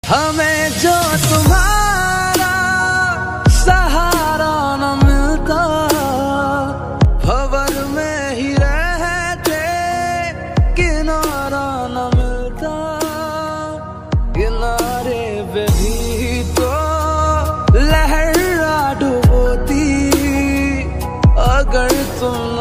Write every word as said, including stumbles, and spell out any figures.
हमें जो तुम्हारा सहारा न मिलता, भंवर में ही रहते किनारा न मिलता। किनारे पे भी तो लहर डुबोती, अगर तुम